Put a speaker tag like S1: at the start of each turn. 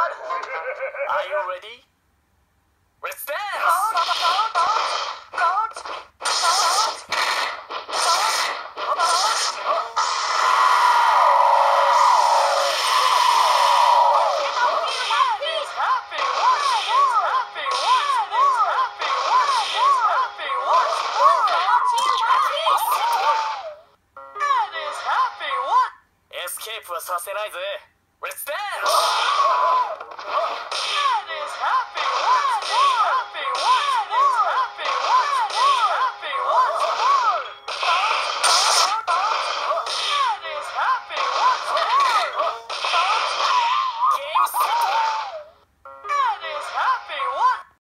S1: Are you ready? Let's dance! Escape はさせないぜ。Let's dance! That is happy.